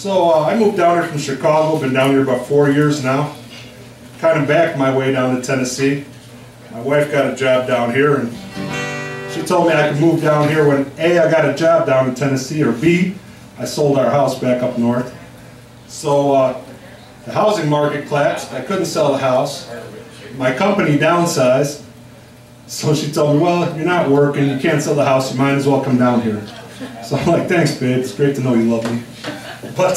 So I moved down here from Chicago, been down here about 4 years now. Kind of backed my way down to Tennessee. My wife got a job down here, and she told me I could move down here when A, I got a job down in Tennessee, or B, I sold our house back up north. So the housing market collapsed. I couldn't sell the house. My company downsized. So she told me, well, you're not working, you can't sell the house, you might as well come down here. So I'm like, thanks babe, it's great to know you love me. But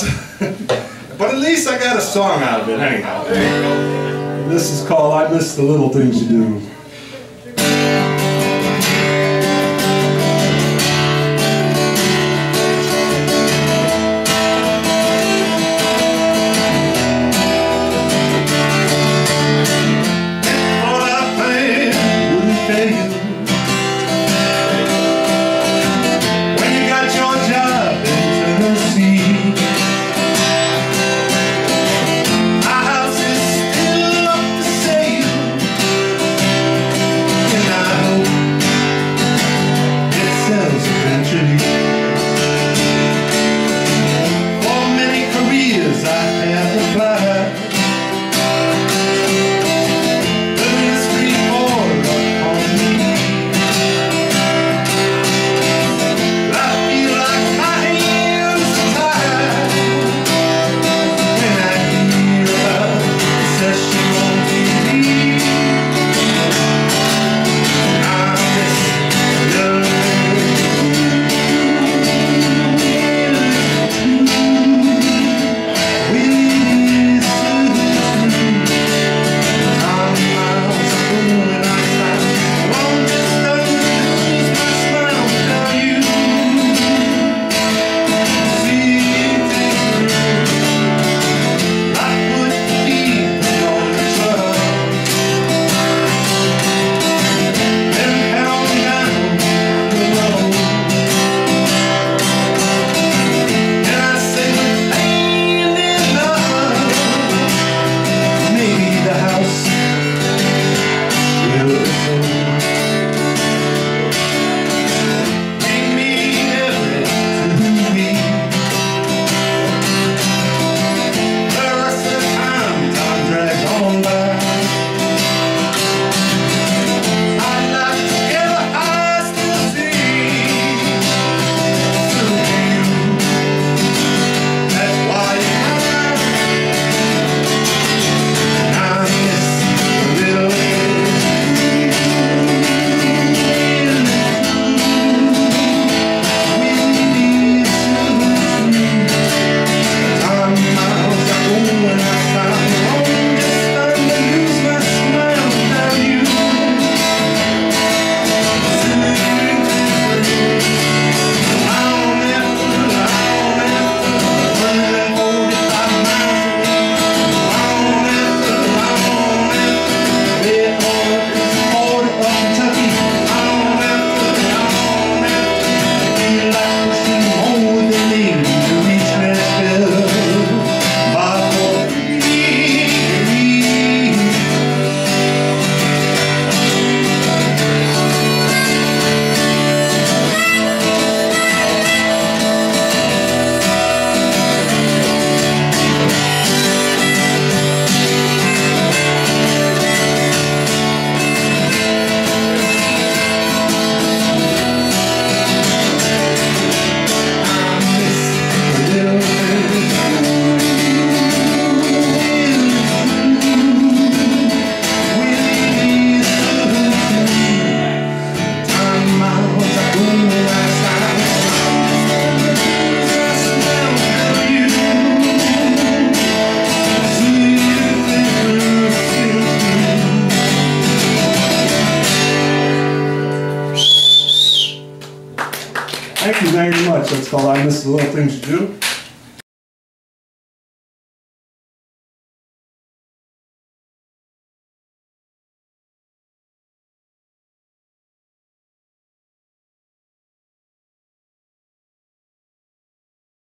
at least I got a song out of it anyhow. There you go. And this is called I Miss the Little Things You Do. Thank you very much. That's called I Miss the Little Things You Do.